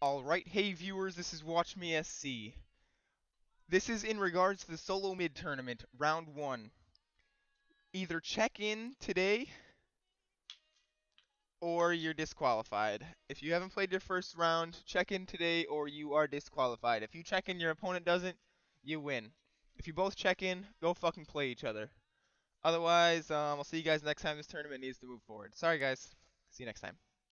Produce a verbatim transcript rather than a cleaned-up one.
Alright, hey viewers, this is Watch Me S C. This is in regards to the Solomid tournament, round one. Either check in today, or you're disqualified. If you haven't played your first round, check in today or you are disqualified. If you check in, your opponent doesn't, you win. If you both check in, go fucking play each other. Otherwise, um, I'll see you guys next time this tournament needs to move forward. Sorry guys, see you next time.